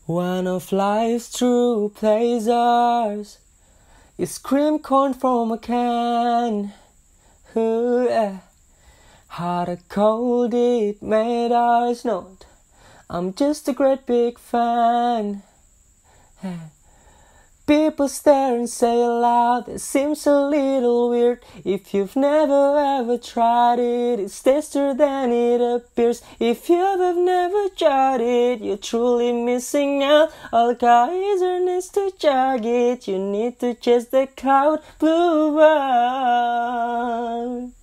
One of life's true pleasures is cream corn from a can. Ooh, yeah. Hot or cold it matters not, I'm just a great big fan. People stare and say aloud, it seems a little weird. If you've never ever tried it, it's tastier than it appears. If you've never tried it, you're truly missing out. Alkaizer needs to chug it, you need to chase the clout, blue bird.